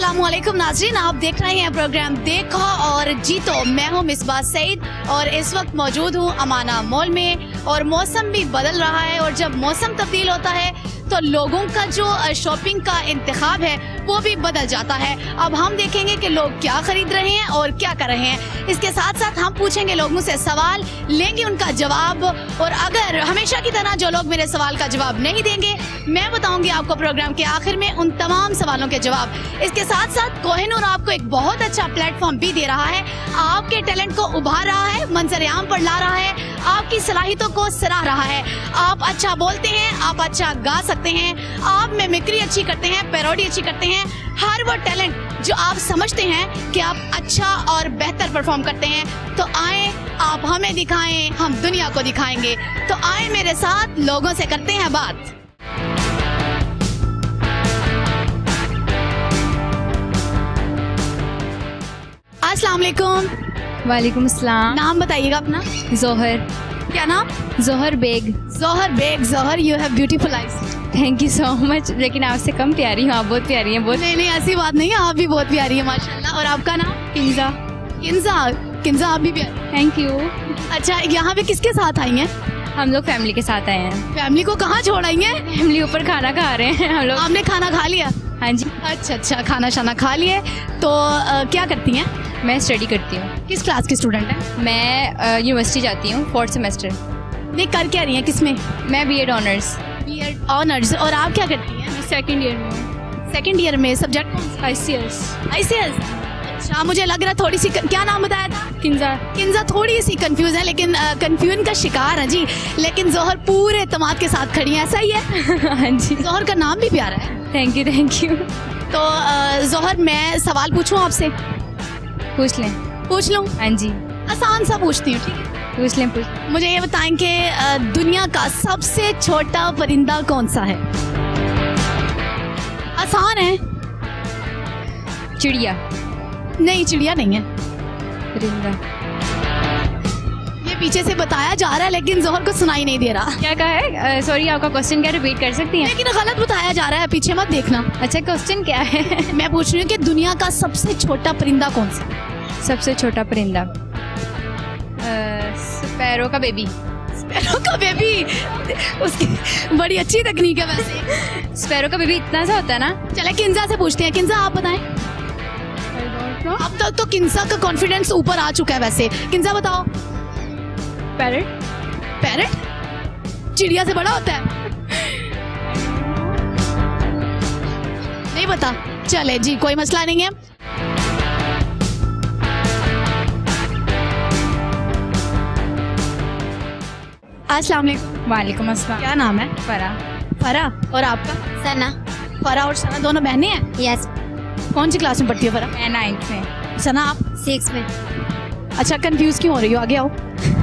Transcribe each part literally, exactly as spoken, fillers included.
अस्सलामुअलैकुम नाज़रीन, आप देख रहे हैं प्रोग्राम देखो और जीतो। मैं हूं मिसबा सईद और इस वक्त मौजूद हूं अमाना मॉल में। और मौसम भी बदल रहा है और जब मौसम तब्दील होता है तो लोगों का जो शॉपिंग का इंतखाब है वो भी बदल जाता है। अब हम देखेंगे कि लोग क्या खरीद रहे हैं और क्या कर रहे हैं। इसके साथ साथ हम पूछेंगे लोगों से सवाल, लेंगे उनका जवाब। और अगर हमेशा की तरह जो लोग मेरे सवाल का जवाब नहीं देंगे, मैं बताऊंगी आपको प्रोग्राम के आखिर में उन तमाम सवालों के जवाब। इसके साथ साथ कोहिनूर आपको एक बहुत अच्छा प्लेटफॉर्म भी दे रहा है, आपके टैलेंट को उभार रहा है, मंजर आम पर ला रहा है, आपकी सलाहियतों को सराह रहा है। आप अच्छा बोलते हैं, आप अच्छा गा सकते हैं, आप मिमिक्री अच्छी करते हैं, पैरोडी अच्छी करते हैं। हर वो टैलेंट जो आप समझते हैं कि आप अच्छा और बेहतर परफॉर्म करते हैं, तो आए आप हमें दिखाएं, हम दुनिया को दिखाएंगे। तो आए मेरे साथ, लोगों से करते हैं बात। अस्सलाम वालेकुम। वालेकुम अस्सलाम। नाम बताइएगा अपना। जोहर। क्या नाम? Johar Baig. Johar Baig. Johar, you have beautiful eyes. Thank you so much. लेकिन आपसे कम प्यारी हूँ, आप बहुत प्यारी हैं। बहुत नहीं नहीं ऐसी बात नहीं है, आप भी बहुत प्यारी है माशाल्लाह। और आपका नाम? किंजा। किंजा। किंजा, आप भी प्यारी। Thank you. अच्छा, यहाँ पे किसके साथ आई हैं? हम लोग फैमिली के साथ आए हैं। फैमिली को कहाँ छोड़ आई हैं? फैमिली ऊपर खाना खा रहे हैं हम लोग। आपने खाना खा लिया? हाँ जी। अच्छा अच्छा, खाना शाना खा लिए। तो आ, क्या करती हैं? मैं स्टडी करती हूँ। किस क्लास की स्टूडेंट हैं? मैं यूनिवर्सिटी जाती हूँ, फोर्थ सेमेस्टर। नहीं, कर क्या रही हैं, किसमें? मैं B Ed honours. B Ed honours. और आप क्या करती हैं? सेकेंड ईयर में। सेकेंड ईयर में। सब्जेक्ट कौन सा? I C S. I C S. अच्छा, मुझे लग रहा थोड़ी सी, क्या नाम बताया था? किंजा। किंजा थोड़ी सी कंफ्यूज है, लेकिन कंफ्यूजन का शिकार है जी। लेकिन जोहर पूरे तमाद के साथ खड़ी है, ऐसा ही है? हाँ जी। जोहर का नाम भी प्यारा है। Thank you thank you. तो जोहर, मैं सवाल पूछूं आपसे? पूछ लें। पूछ लूं? हाँ जी। आसान सा पूछती हूँ, ठीक है? पूछ लें पूछ। मुझे ये बताएं कि दुनिया का सबसे छोटा परिंदा कौन सा है? आसान है। चिड़िया। नहीं, चिड़िया नहीं है। परिंदा। ये पीछे से बताया जा रहा है लेकिन जोहर को सुनाई नहीं दे रहा। क्या कहा है? सॉरी, आपका क्वेश्चन क्या रिपीट कर सकती हैं? लेकिन गलत बताया जा रहा है, पीछे मत देखना। अच्छा, क्वेश्चन क्या है? मैं पूछ रही हूँ कि दुनिया का सबसे छोटा परिंदा कौन सा? सबसे छोटा परिंदा स्पैरो का बेबी। स्पैरो का बेबी? उसकी बड़ी अच्छी तकनीक है वैसे। स्पैरो का बेबी इतना सा होता है ना। चले किंजा से पूछते हैं। किंजा, आप बताएं। अब तक तो किंजा का कॉन्फिडेंस ऊपर आ चुका है वैसे। किंजा बताओ। पैरट। पैरट चिड़िया से बड़ा होता है? नहीं पता। चले जी, कोई मसला नहीं है। अस्सलाम वालेकुम। वालेकुम अस्सलाम। क्या नाम है? फरा। फरा। और आपका? सना। फरा और सना दोनों बहनें हैं? यस। कौन सी क्लास में पढ़ती हो फरा? मैं नाइन्थ में। सना, आप? सिक्स में। अच्छा, कंफ्यूज क्यों हो रही हो? आगे आओ।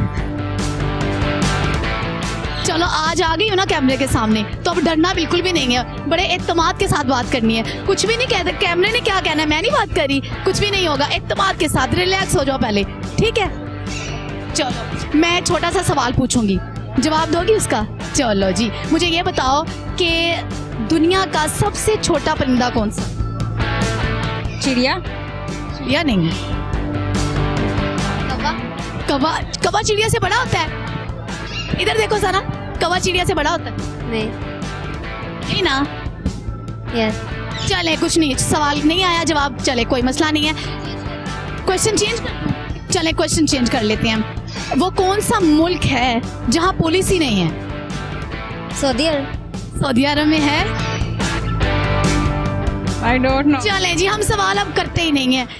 चलो, आज आ गई हो ना कैमरे के सामने, तो अब डरना बिल्कुल भी नहीं है। बड़े एतमाद के साथ बात करनी है। कुछ भी नहीं कहते, कैमरे ने क्या कहना है, मैं नहीं बात कर रही। कुछ भी नहीं होगा, एतमाद के साथ रिलैक्स हो जाओ पहले, ठीक है? चलो, मैं छोटा सा सवाल पूछूंगी, जवाब दोगी उसका? चलो जी, मुझे ये बताओ कि दुनिया का सबसे छोटा परिंदा कौन सा? चिड़िया। चिड़िया नहीं। कौवा। कौवा? कौवा चिड़िया से बड़ा होता है? इधर देखो सारा, कौवा चिड़िया से बड़ा होता है? नहीं। नहीं ना? यस। चले, कुछ नहीं, सवाल नहीं आया, जवाब। चले, कोई मसला नहीं है। क्वेश्चन चेंज कर चले क्वेश्चन चेंज कर लेते हैं। वो कौन सा मुल्क है जहाँ पुलिस ही नहीं है? सऊदी अरब। सऊदी अरब में है? I don't know. चले जी, हम सवाल अब करते ही नहीं है।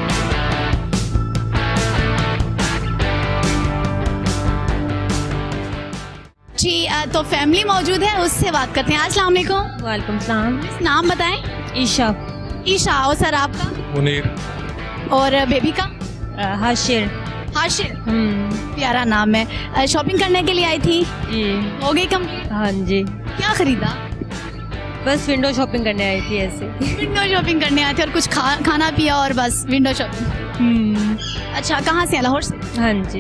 जी, तो फैमिली मौजूद है, उससे बात करते हैं। अस्सलाम वालेकुम। वालेकुम सलाम। नाम बताएं। ईशा। ईशा। और सर आपका? मुनीर। और बेबी का? हाशिर। हाशिर। हम्म। प्यारा नाम है। शॉपिंग करने के लिए आई थी? जी। हो गई कंप्लीट? हाँ जी। क्या खरीदा? बस विंडो शॉपिंग करने आई थी ऐसे। विंडो शॉपिंग करने आए थे और कुछ खा, खाना पिया और बस विंडो शॉपिंग। हम्म। अच्छा, कहाँ से? लाहौर से? हाँ जी।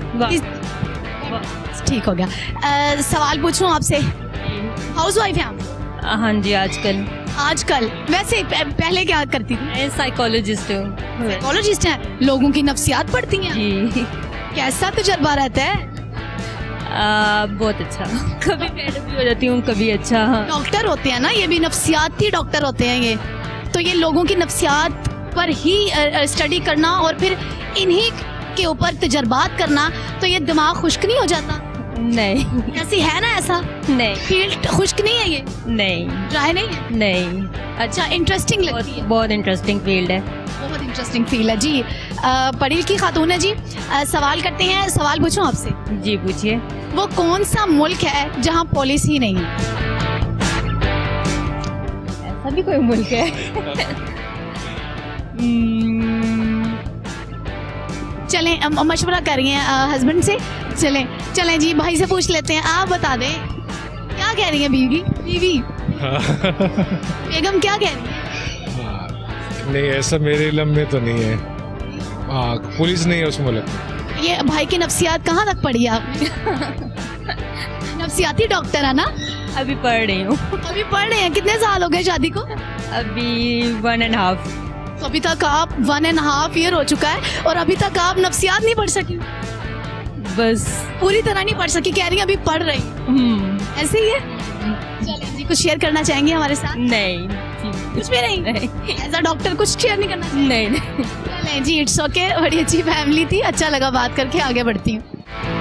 ठीक हो गया। आ, सवाल पूछूं आपसे? हाउस वाइफ हैं आप? हाँ जी। आजकल आजकल वैसे पहले क्या करती थी? मैं साइकोलॉजिस्ट हूँ। साइकोलॉजिस्ट हैं, लोगों की नफ्सियात पढ़ती हैं। जी। कैसा तजुर्बा रहता है? आ, बहुत अच्छा। कभी बैड भी हो जाती हूँ, कभी अच्छा। डॉक्टर होते हैं ना, ये भी नफ्सियाती डॉक्टर होते हैं ये, तो ये लोगों की नफ्सियात पर ही स्टडी करना और फिर इन्हीं के ऊपर तजर्बात करना, तो ये दिमाग खुश्क नहीं हो जाता? नहीं। ऐसी है ना ऐसा? नहीं। फील्ड खुश्क नहीं है ये? नहीं। ड्राई नहीं है? नहीं। अच्छा, इंटरेस्टिंग लगती है? बहुत इंटरेस्टिंग फील्ड है। बहुत इंटरेस्टिंग फील्ड है जी। पढ़ी लिखी खातून है जी। आ, सवाल करते हैं, सवाल पूछूं आपसे? जी पूछिए। वो कौन सा मुल्क है जहाँ पुलिस ही नहीं है? ऐसा भी कोई मुल्क है? चलें, मशवरा कर रही हैं हस्बैंड से। चलें चलें जी, भाई से पूछ लेते हैं। आप बता दें, क्या कह रही है बीवी? बीवी बेगम क्या कह रही है? नहीं, ऐसा मेरे इल्म में तो नहीं है। हाँ, पुलिस नहीं है उस मुल्क में। ये भाई की नफ्सियात कहाँ तक पढ़ी आपने? नफ्सियाती डॉक्टर है ना? अभी पढ़ रही हूँ। अभी पढ़ रहे हैं? कितने साल हो गए शादी को? अभी वन एंड हाफ। तो अभी तक आप वन एंड हाफ ईयर हो चुका है और अभी तक आप नफ्सियात नहीं पढ़ सकी? बस पूरी तरह नहीं पढ़ सकी, कह रही है अभी पढ़ रही। ऐसे ही है? चलें जी, कुछ शेयर करना चाहेंगे हमारे साथ? नहीं, कुछ भी नहीं। एज अ डॉक्टर कुछ शेयर नहीं करना चाहिए? नहीं नहीं। चलें जी, इट्स ओके। बड़ी अच्छी फैमिली थी, अच्छा लगा बात करके। आगे बढ़ती हूँ।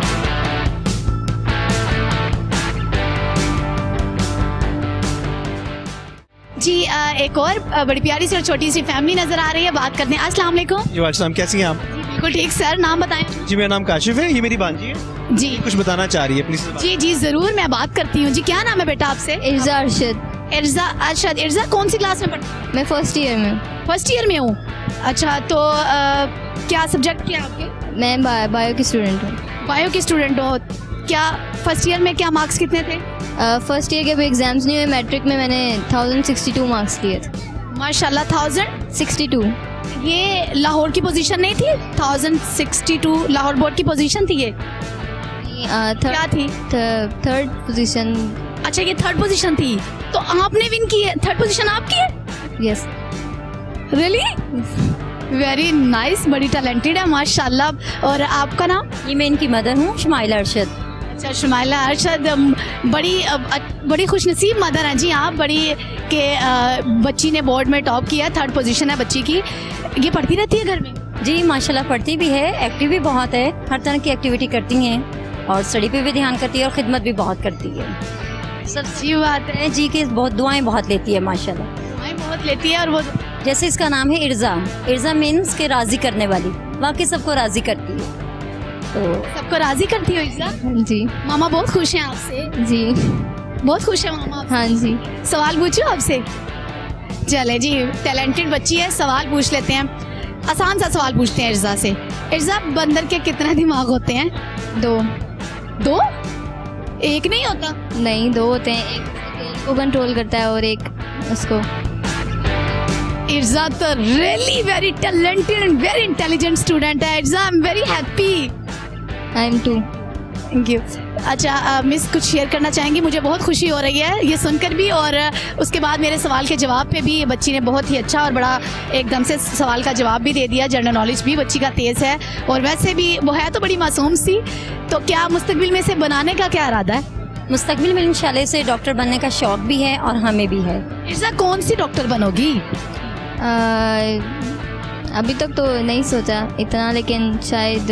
जी, एक और बड़ी प्यारी सी और छोटी सी फैमिली नजर आ रही है, बात करते हैं। अस्सलाम वालेकुम। जी वालेकुम, कैसी हैं आप? बिल्कुल ठीक सर, नाम बताएं। जी, मेरा नाम काशिफ है, ये मेरी भांजी है जी। कुछ बताना चाह रही है, प्लीज। जी जी जरूर, मैं बात करती हूँ जी। क्या नाम है बेटा आपसे? इर्जा अरशद। इर्जा अरशद। इर्जा कौन सी क्लास में पढ़ती? मैं फर्स्ट ईयर में। फर्स्ट ईयर में हूँ। अच्छा, तो आ, क्या सब्जेक्ट क्या आपके? मैं बा, बायो की स्टूडेंट हूँ। बायो की स्टूडेंट हो? क्या फर्स्ट ईयर में क्या मार्क्स कितने थे? फर्स्ट ईयर के अभी एग्जाम्स नहीं हुए, मैट्रिक में मैंने थाउजेंड सिक्सटी टू मार्क्स लिए थे। माशाल्लाह, थाउजेंड सिक्सटी टू। ये लाहौर की पोजीशन नहीं थी? Thousand sixty two Lahore board की पोजीशन थी ये? क्या थी? Third position. अच्छा, ये थर्ड पोजीशन थी, तो आपने विन की है? थर्ड पोजीशन आपकी है? यस। रियली? वेरी नाइस, बड़ी टैलेंटेड है माशाल्लाह। और आपका नाम? ये मैं इनकी मदर हूँ, शुमाइला अरशद। अच्छा, शुमाइला अरशद, बड़ी बड़ी खुशनसीब मदर हैं जी आप। बड़ी के बच्ची ने बोर्ड में टॉप किया, थर्ड पोजीशन है बच्ची की। ये पढ़ती रहती है घर में? जी माशाल्लाह, पढ़ती भी है, एक्टिव भी बहुत है, हर तरह की एक्टिविटी करती हैं और स्टडी पे भी ध्यान करती है और खिदमत भी बहुत करती है। सच्ची बात है जी कि बहुत दुआएं बहुत लेती है माशाल्लाह। दुआएं बहुत लेती है। और वो जैसे इसका नाम है इर्जा। इर्जा मीन्स के राजी करने वाली, वाकई सबको राजी करती है। तो सबको राजी करती हो इर्जा? जी। मामा बहुत खुश हैं आपसे? जी बहुत खुश है मामा आपसे? हाँ जी। सवाल पूछूं आपसे? चले जी, टैलेंटेड बच्ची है, सवाल पूछ लेते हैं। आसान सा सवाल पूछते हैं इर्जा से। इर्जा, बंदर के कितने दिमाग होते हैं? दो। दो? एक नहीं होता? नहीं, दो होते हैं। एक तेल को कंट्रोल करता है और एक उसको। इर्जा तो really very talented and very intelligent student है। Irza, I am very happy. I am too. Thank you. अच्छा मिस, कुछ शेयर करना चाहेंगी? मुझे बहुत खुशी हो रही है ये सुनकर भी, और उसके बाद मेरे सवाल के जवाब पे भी ये बच्ची ने बहुत ही अच्छा और बड़ा एकदम से सवाल का जवाब भी दे दिया। जनरल नॉलेज भी बच्ची का तेज़ है और वैसे भी वो है तो बड़ी मासूम सी। तो क्या मुस्तकबिल में से बनाने का क्या इरादा है? मुस्तकबिल में इंशाल्लाह से डॉक्टर बनने का शौक भी है और हमें भी है। इर्जा, कौन सी डॉक्टर बनोगी? आ, अभी तक तो नहीं सोचा इतना, लेकिन शायद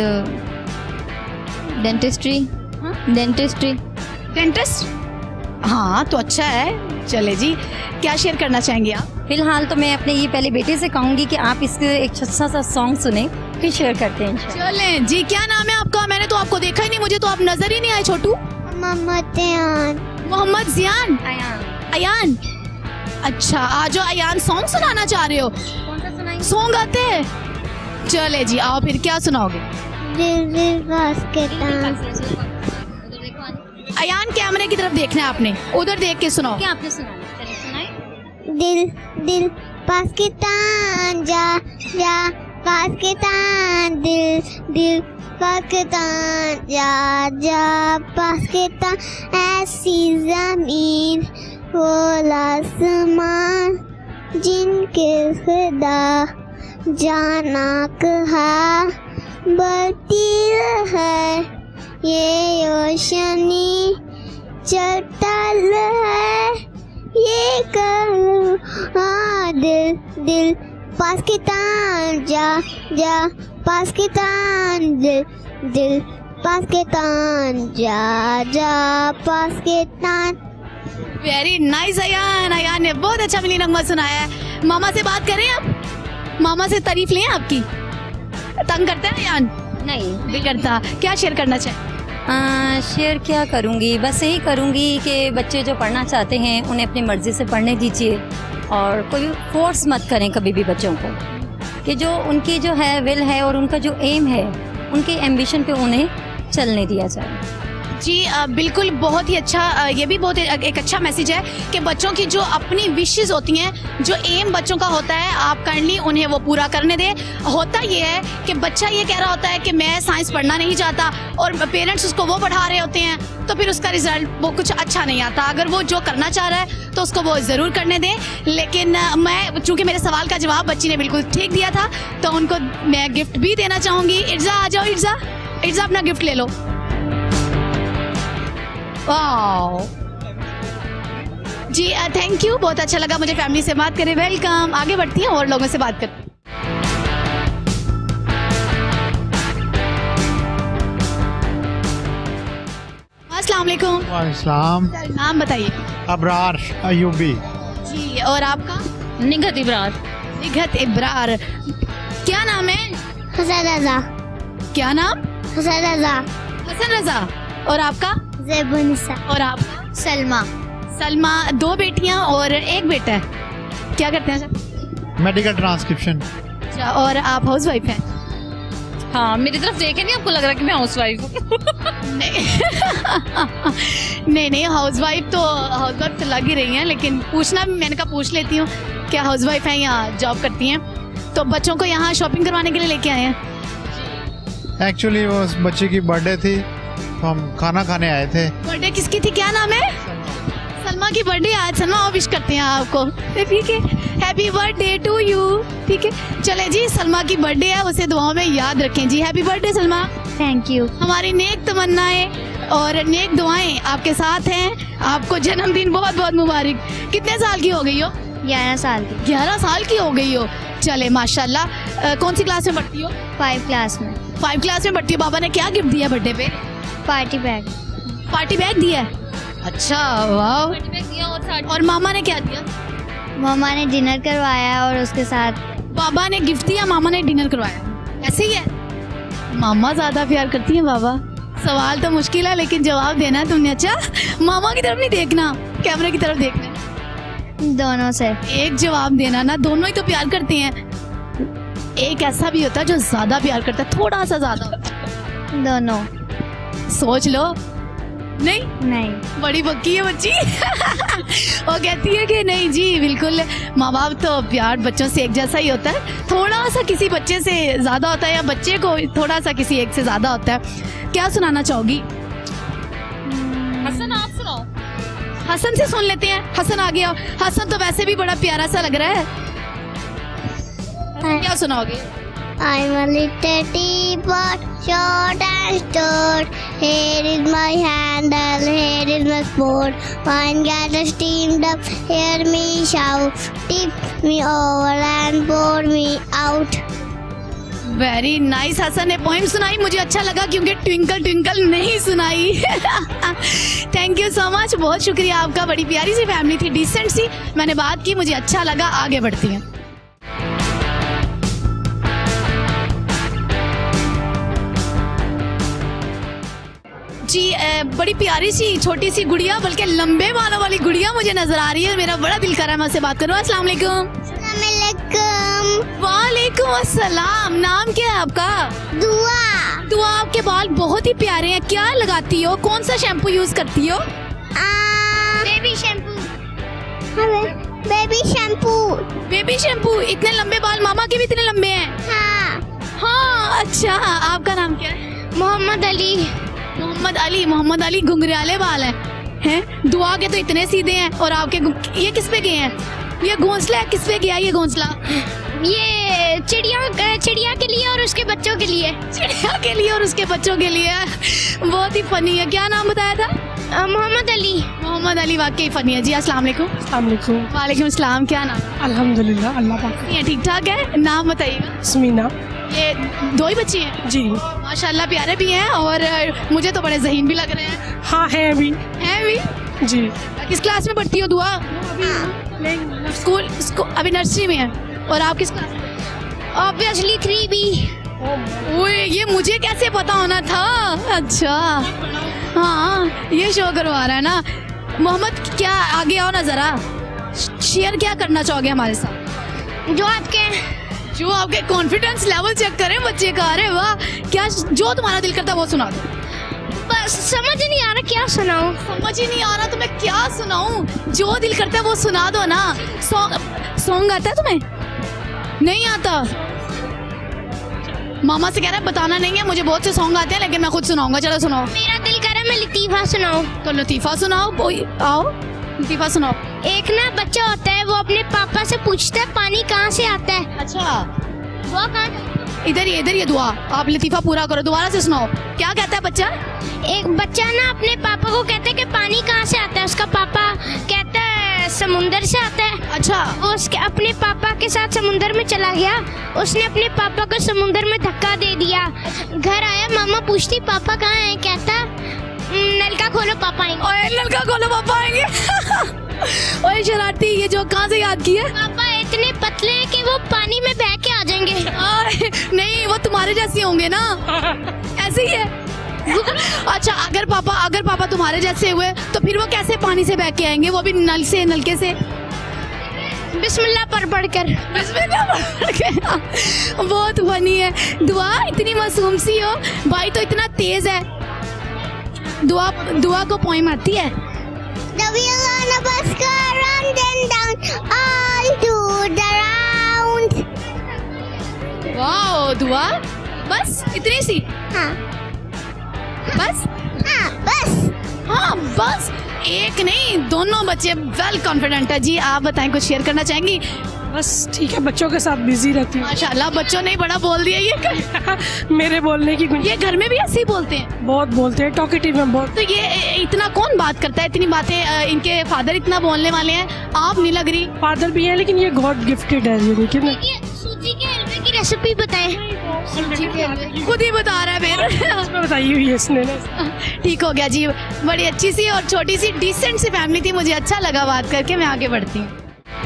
डेंटिस्ट्री। Dentistry dentist? हाँ, तो अच्छा है। चले जी, क्या शेयर करना चाहेंगे आप? फिलहाल तो मैं अपने ये पहले बेटे से कहूँगी कि आप इसके एक अच्छा सा सॉन्ग सुने, फिर शेयर करते हैं। चलें जी। क्या नाम है आपका? मैंने तो आपको देखा ही नहीं, मुझे तो आप नजर ही नहीं आए। छोटू? मोहम्मद जियान। मोहम्मद जियान। अयान। अयान, अच्छा आ जाओ। अयान, सॉन्ग सुनाना चाह रहे हो? कौन सा सुनाएंगे? सॉन्ग आते हैं? चले जी, आओ फिर क्या सुनाओगे? दिल दिल बास्केटान। अयान, कैमरे की तरफ देखना है आपने, उधर देख के सुनाओ। क्या आपने सुना? चलिए सुनाए। दिल दिल पाकिस्तान जा जा, पाकिस्तान दिल दिल पाकिस्तान जा जा, पाकिस्तान ऐसी जमीन वो आसमान, जिनके खुदा जाना कहा बढ़ती है ये रोशनी चलता है ये करूँ हाँ दिल दिल पाकिस्तान जा जा पाकिस्तान दिल दिल पाकिस्तान जा जा पाकिस्तान। वेरी नाइस अयान, अयान ने बहुत अच्छा मिली नगमा सुनाया है। मामा से बात करें आप, मामा से तारीफ लें आपकी। तंग करता है अयान? नहीं भी करता। क्या शेयर करना चाहे? आ, शेयर क्या करूँगी, बस यही करूँगी कि बच्चे जो पढ़ना चाहते हैं उन्हें अपनी मर्ज़ी से पढ़ने दीजिए और कोई फोर्स मत करें कभी भी बच्चों को, कि जो उनकी जो है विल है और उनका जो एम है उनके एम्बिशन पे उन्हें चलने दिया जाए। जी आ, बिल्कुल, बहुत ही अच्छा। आ, ये भी बहुत एक अच्छा मैसेज है कि बच्चों की जो अपनी विशेस होती हैं, जो एम बच्चों का होता है आप काइंडली उन्हें वो पूरा करने दें। होता ये है कि बच्चा ये कह रहा होता है कि मैं साइंस पढ़ना नहीं चाहता और पेरेंट्स उसको वो पढ़ा रहे होते हैं, तो फिर उसका रिजल्ट वो कुछ अच्छा नहीं आता। अगर वो जो करना चाह रहा है तो उसको वो ज़रूर करने दें। लेकिन आ, मैं चूँकि मेरे सवाल का जवाब बच्ची ने बिल्कुल ठीक दिया था तो उनको मैं गिफ्ट भी देना चाहूँगी। इर्जा आ जाओ, इर्जा इर्जा अपना गिफ्ट ले लो। वाओ जी, थैंक यू, बहुत अच्छा लगा मुझे फैमिली से बात करें। वेलकम। आगे बढ़ती हैं और लोगों से बात करते हैं। अस्सलाम वालेकुम। वालेकुम। नाम बताइए। अबरार अयूबी। जी, और आपका? निगत इब्रार। निगत इब्रार। क्या नाम है? हसन रजा। क्या नाम? हसन रजा। हसन रजा। और आपका? ज़ेबुनिसा। और आपका? सलमा। सलमा। दो बेटियां और एक बेटा है। क्या करते हैं सर? Medical transcription. अच्छा, और आप हाउस वाइफ हैं? हाँ, मेरी तरफ देखे नहीं आपको लग रहा है कि मैं हाउस वाइफ हूँ? नहीं नहीं नहीं, हाउस वाइफ तो हाउस वाइफ तो लग ही रही हैं, लेकिन पूछना भी मैंने कहा पूछ लेती हूँ क्या हाउस वाइफ हैं या जॉब करती हैं। तो बच्चों को यहाँ शॉपिंग करवाने के लिए लेके आए हैं। एक्चुअली वो उस बच्चे की बर्थडे थी तो हम खाना खाने आए थे। बर्थडे किसकी थी? क्या नाम है? सलमा की बर्थडे आज। सलमा विश करते हैं आपको, ठीक है? Happy birthday to you. ठीक है, चले जी, सलमा की बर्थडे है, उसे दुआओं में याद रखें जी। Happy birthday Salma. Thank you. हमारी नेक तमन्नाएं और नेक दुआएं आपके साथ हैं। आपको जन्मदिन बहुत बहुत मुबारक। कितने साल की हो गई हो? ग्यारह साल की। ग्यारह साल की हो गई हो, चले माशाल्लाह। अ, कौन सी क्लास में पढ़ती हो? फाइव क्लास में। फाइव क्लास में पढ़ती हो। बाबा ने क्या गिफ्ट दिया बर्थडे पे? Party bag. पार्टी बैग दिया है। अच्छा, वाह। और और मामा ने क्या दिया? मामा ने डिनर करवाया और उसके साथ बाबा ने गिफ्ट दिया, मामा ने डिनर करवाया। ऐसे ही है, मामा ज्यादा प्यार करती है बाबा। सवाल तो मुश्किल है लेकिन जवाब देना है तुमने। अच्छा, मामा की तरफ नहीं देखना, कैमरे की तरफ देखना। दोनों से एक जवाब देना ना, दोनों ही तो प्यार करते हैं। एक ऐसा भी होता है जो ज्यादा प्यार करता है, थोड़ा सा ज्यादा होता है। दोनों। सोच लो। नहीं नहीं, बड़ी पक्की है बच्ची। वो कहती है कि नहीं जी बिल्कुल, माँ बाप तो प्यार बच्चों से एक जैसा ही होता है, थोड़ा सा किसी बच्चे से ज्यादा होता है या बच्चे को थोड़ा सा किसी एक से ज्यादा होता है। क्या सुनाना चाहोगी? हसन आप सुनाओ। हसन से सुन लेते हैं। हसन आ गया। हसन तो वैसे भी बड़ा प्यारा सा लग रहा है। क्या सुनाओगे? I'm a little teapot, short and stout. Here is my handle, here is my spoon. Wine gather steamed up, hear me shout. Tip me over and pour me out. Very nice. Hasan ने poem सुनाई, मुझे अच्छा लगा क्योंकि twinkle twinkle नहीं सुनाई। Thank you so much, बहुत शुक्रिया आपका। बड़ी प्यारी सी फैमिली थी, डिसेंट सी। मैंने बात की, मुझे अच्छा लगा। आगे बढ़ती हैं। जी, बड़ी प्यारी सी छोटी सी गुड़िया, बल्कि लंबे बालों वाली गुड़िया मुझे नजर आ रही है। मेरा बड़ा दिल कर रहा है मैं उससे बात करूँ। अस्सलाम वालेकुम। वालेकुम अस्सलाम। नाम क्या है आपका? दुआ। दुआ, आपके बाल बहुत ही प्यारे हैं। क्या लगाती हो? कौन सा शैम्पू यूज करती हो? Baby shampoo. Baby shampoo. Baby shampoo. इतने लंबे बाल, मामा के भी इतने लंबे हैं? हाँ। हाँ, अच्छा। आपका नाम क्या है? मोहम्मद अली। मोहम्मद अली। मोहम्मद अली घुंघराले बाल हैं हैं? दुआ के तो इतने सीधे हैं और आपके ये किस पे गए हैं? ये घोंसला किस पे गया ये घोंसला? ये चिड़िया चिड़िया के लिए और उसके बच्चों के लिए। चिड़िया के लिए और उसके बच्चों के लिए। बहुत ही फनी है। क्या नाम बताया था? मोहम्मद अली। मोहम्मद अली वाकई फनी है जी। अस्सलाम वालेकुम। अस्सलाम वालेकुम। वालेकुम अस्सलाम। क्या नाम? अल्हम्दुलिल्लाह, अल्लाह पाक। ये ठीक ठाक है। नाम बताइएगा। स्मीना। ये दो ही बच्ची हैं जी। माशाल्लाह प्यारे भी हैं और मुझे तो बड़े ज़हीन भी लग रहे हैं। हाँ है अभी। हैं भी जी। किस क्लास में पढ़ती हो दुआ? स्कूल स्कूल अभी नर्सरी में है। और आप किस क्लास में? Obviously three B. ओए ये मुझे कैसे पता होना था? अच्छा हाँ ये शो करवा रहा है ना। मोहम्मद क्या आगे आओ ना जरा, शेयर क्या करना चाहोगे हमारे साथ? जो आपके जो आपके कॉन्फिडेंस लेवल चेक करें बच्चे का। अरे वाह, क्या जो तुम्हारा दिल करता है वो सुना दो। बस समझ नहीं आ रहा क्या सुनाऊं। समझ ही नहीं आ रहा तो मैं क्या सुनाऊं? जो दिल करता है वो सुना दो ना। सॉन्ग सॉन्ग आता है तुम्हें? नहीं आता? मामा से कह रहा है बताना नहीं है, मुझे बहुत से सॉन्ग आते हैं लेकिन मैं खुद सुनाऊंगा। चलो सुनाओ। मेरा दिल कर रहा है मैं लतीफा सुनाऊं। तो लतीफा सुनाओ। आओ लतीफा सुनाओ। एक ना बच्चा होता है, वो अपने पापा से पूछता है पानी कहाँ से आता है। अच्छा वो कहाँ? इधर ये इधर ये दुआ आप लतीफा पूरा करो, दोबारा से सुनाओ। क्या कहता है बच्चा? एक बच्चा ना अपने पापा को कहता है कि पानी कहाँ से आता है। उसका पापा कहता है समुंदर से आता है। अच्छा। वो उसके अपने पापा के साथ समुंदर में चला गया। उसने अपने पापा को समुंदर में धक्का दे दिया। घर आया, मामा पूछती पापा कहाँ है? कहता नलका खोलो पापा आएंगे। ओए नलका खोलो पापा आएंगे। ओए शरारती, ये जो कहाँ से याद किया? पापा इतने पतले हैं कि वो पानी में बह के आ जाएंगे। नहीं वो तुम्हारे जैसे होंगे ना। ऐसे ही है। अच्छा अगर पापा अगर पापा तुम्हारे जैसे हुए तो फिर वो कैसे पानी से बह के आएंगे? वो भी नल से नलके से बिस्मिल्लाह पढ़ पढ़ कर। बिस्मिल्लाह पढ़ के। बहुत फनी है। दुआ इतनी मासूम सी हो, भाई तो इतना तेज है। दुआ दुआ को पोएम आती है? The wheel on a bus go round and down all to the round. Wow दुआ बस इतनी सी? हाँ बस हाँ बस हाँ बस। एक नहीं दोनों बच्चे वेल कॉन्फिडेंट है जी। आप बताएं कुछ शेयर करना चाहेंगी? बस ठीक है, बच्चों के साथ बिजी रहती हूँ। माशाल्लाह बच्चों ने बड़ा बोल दिया ये। मेरे बोलने की गुंजाइश। ये घर में भी ऐसे ही बोलते हैं? बहुत बोलते हैं, टॉकेटिव हैं बहुत। तो ये इतना कौन बात करता है? इतनी बातें इनके फादर इतना बोलने वाले हैं, आप नहीं लग रही? फादर भी है लेकिन ये गॉड गिफ्टेड है। ये देखिए सूजी के हलवे की रेसिपी बताएं। खुद ही बता रहा है फिर। बताई हुई है इसने। ठीक हो गया जी। बड़ी अच्छी सी और छोटी सी डिसेंट सी फैमिली थी, मुझे अच्छा लगा बात करके। मैं आगे बढ़ती हूँ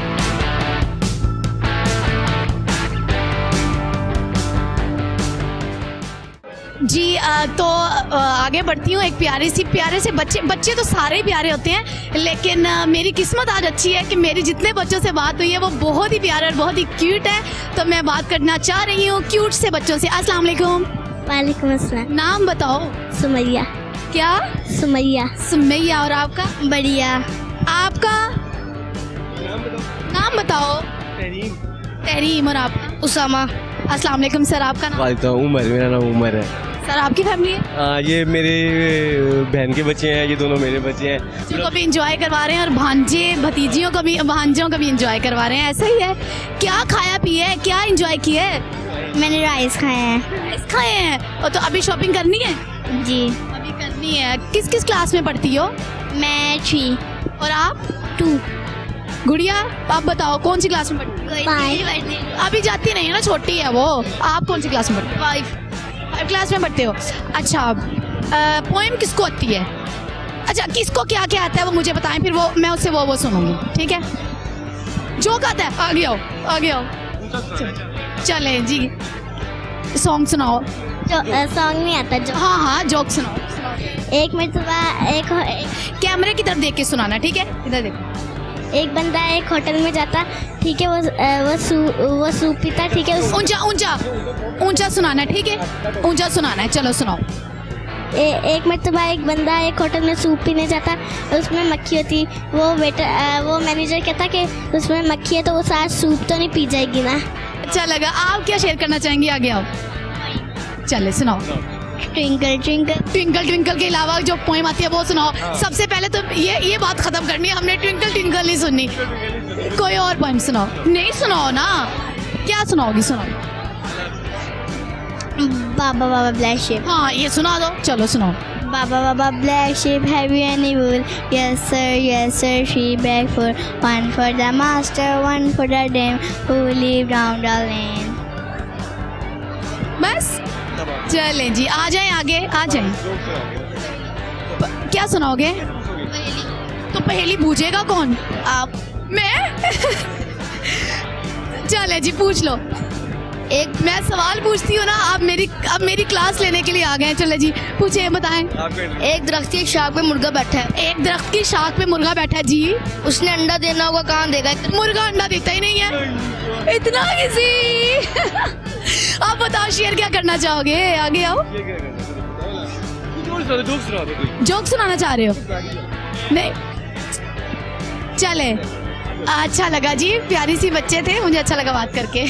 जी। आ, तो आ, आगे बढ़ती हूँ। एक प्यारी सी प्यारे से बच्चे बच्चे तो सारे ही प्यारे होते हैं लेकिन आ, मेरी किस्मत आज अच्छी है कि मेरी जितने बच्चों से बात हुई है वो बहुत ही प्यारे और बहुत ही क्यूट है। तो मैं बात करना चाह रही हूँ क्यूट से बच्चों से। अस्सलाम वालेकुम। वालेकुम अस्सलाम। नाम बताओ। सुमैया। क्या? सुमैया। सुमैया। और आपका? बढ़िया। आपका नाम बताओ। तहरीम। तहरीम। और आपका? उसामा। अस्सलाम वालेकुम सर। आपका नाम? उमर, मेरा नाम उमर है। सर आपकी फैमिली है? आ, ये मेरे बहन के बच्चे हैं, ये दोनों मेरे बच्चे हैं। उनको भी इंजॉय करवा रहे हैं और भांजे भतीजियों को भी भांजों को भी इंजॉय करवा रहे हैं। ऐसा ही है। क्या खाया पिया है? क्या इंजॉय किया है? मैंने राइस खाए हैं। राइस खाए हैं। और तो अभी शॉपिंग करनी है? जी अभी करनी है। किस किस क्लास में पढ़ती हो? मैं थ्री। और आप? टू। गुड़िया आप बताओ कौन सी क्लास में पढ़ती हो? फाइव। अभी जाती नहीं है ना, छोटी है वो। आप कौन सी क्लास में पढ़ते हो? फाइव। फाइव क्लास में पढ़ते हो। अच्छा पोएम किसको आती है? अच्छा किसको क्या क्या आता है वो मुझे बताएं, फिर वो मैं उससे वो वो सुनूंगी। ठीक है? जोक आता है? आगे आओ आगे आओ। चले जी। सॉन्ग सुनाओ। सॉन्ग नहीं आता जो। हाँ हाँ जोक सुनाओ। एक मरतबा एक, एक कैमरे की तरफ देख के सुनाना। ठीक है? इधर देखो। एक बंदा एक होटल में जाता, ठीक है, वो वो सू वो सूप पीता, ठीक है। ऊंचा ऊंचा ऊंचा सुनाना है। ठीक है? ऊंचा सुनाना है। चलो सुनाओ। ए, एक मरतबा एक बंदा एक होटल में सूप पीने जाता, उसमें मक्खी होती। वो वेटर वो मैनेजर कहता कि उसमें मक्खी है तो वो सारा सूप तो नहीं पी जाएगी ना। अच्छा लगा। आप क्या शेयर करना चाहेंगी? आगे आओ। चले सुनाओ। Twinkle twinkle. ट्विंकल ट्विंकल के अलावा जो पोएम आती है वो सुनाओ। सबसे पहले तो ये ये बात खत्म करनी है, हमने ट्विंकल ट्विंकल नहीं सुननी। कोई और पोएम सुनाओ। नहीं सुनाओ ना, क्या सुनाओगी? सुनाओ। Baa baa black sheep. हाँ ये सुना दो, चलो सुनाओ। Baba Baba black sheep, have you any wool? Yes sir, yes sir, she begged for one for the master, one for the dame who live round the lane. बस चले जी, आ जाए आगे, आ जाए। क्या सुनाओगे? तो पहेली पूछेगा कौन? आप? मैं? चले जी पूछ लो। एक मैं सवाल पूछती हूँ ना, आप मेरी अब मेरी क्लास लेने के लिए आ गए हैं। चले जी पूछे, बताएं। एक दरख्त की शाख पे मुर्गा बैठा है। एक दरख्त की शाख पे मुर्गा बैठा है जी। उसने अंडा देना होगा, कहाँ देगा? मुर्गा अंडा देता ही नहीं है। इतना किसी आप बताओ, शेयर क्या करना चाहोगे? आगे आओ। जोक सुनाना चाह रहे हो? नहीं, चले। अच्छा लगा जी, प्यारी सी बच्चे थे, मुझे अच्छा लगा बात करके।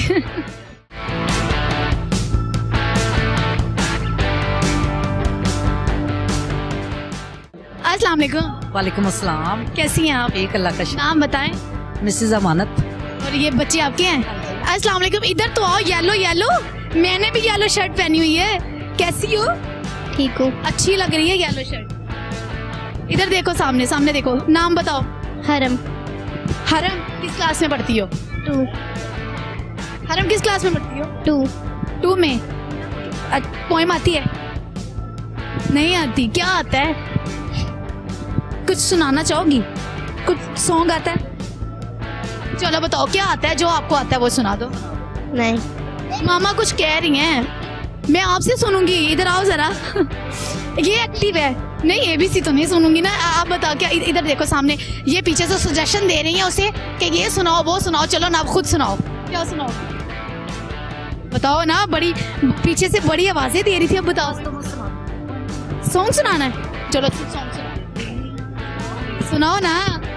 अस्सलाम वालेकुम। वालेकुम अस्सलाम। कैसी हैं आप? एक अल्लाह का शुक्र। नाम बताएं। मिसेज अमानत। और ये बच्चे आपके हैं? अस्सलाम वालेकुम। इधर तो आओ। येलो येलो, मैंने भी येलो शर्ट पहनी हुई है। कैसी हो? ठीक हो? अच्छी लग रही है येलो शर्ट। इधर देखो, सामने सामने देखो। नाम बताओ। हरम। हरम किस क्लास में पढ़ती हो? टू। हरम किस क्लास में पढ़ती हो? टू। टू में। पोएम आती है? नहीं आती। क्या आता है? कुछ सुनाना चाहोगी? कुछ सॉन्ग आता है? चलो बताओ क्या आता है, जो आपको आता है वो सुना दो। नहीं। मामा कुछ कह रही हैं, मैं आपसे सुनूंगी। इधर आओ जरा। ये एक्टिव है। नहीं एबीसी तो नहीं सुनूंगी ना। आप बताओ क्या? इधर देखो सामने, ये पीछे से सजेशन दे रही है उसे कि ये सुनाओ वो सुनाओ। चलो ना, आप खुद सुनाओ। क्या सुनाओ? बताओ ना, बड़ी पीछे से बड़ी आवाजें दे रही थी। अब बताओ। सॉन्ग सुनाना है? चलो सॉन्ग सुनाओ। सुनाओ ना,